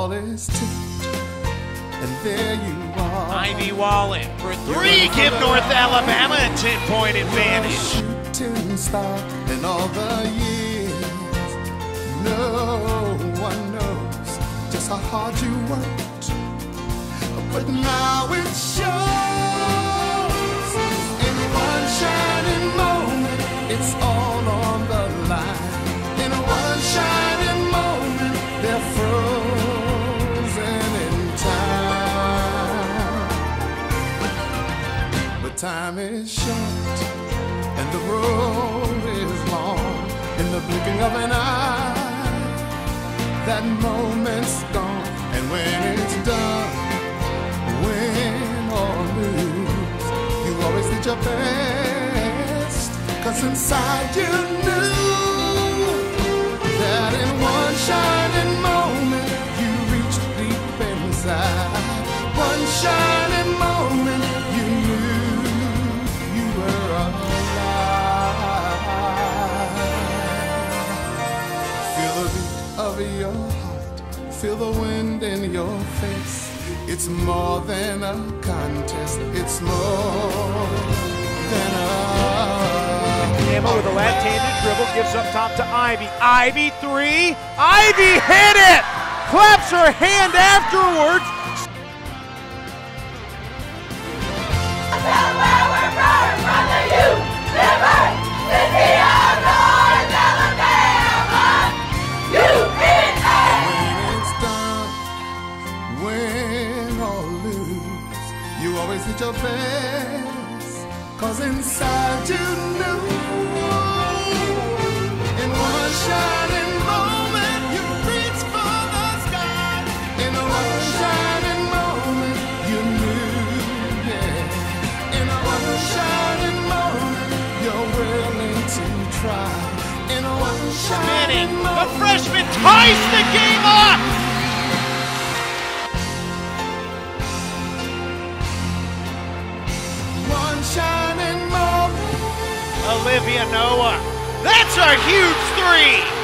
ball is tipped, and there you are. Ivy Wallen for three, give North Alabama a 10-point advantage. Shooting star in all the years, no one knows just how hard you worked, but now it shows. In one shining moment, it's all on the line. In one shining moment, they're frozen in time. But time is short and the road is long. In the blinking of an eye, that moment's gone. And when it's done, win or lose, you always did your best, 'cause inside you knew that in one shining moment you reached deep inside. One shining moment you knew you were alive. Feel the beat of your heart, feel the wind in your face. It's more than a contest, it's more than a... Emma with a left-handed dribble, gives up top to Ivy. Ivy three, Ivy hit it! Claps her hand afterwards. You always did your best, 'cause inside you knew. In one shining moment you reached for the sky. In one shining moment you knew, yeah. In one shining moment you're willing to try. In one shining moment, the freshman ties the game up! shining moment. Olivia Noah, that's a huge three!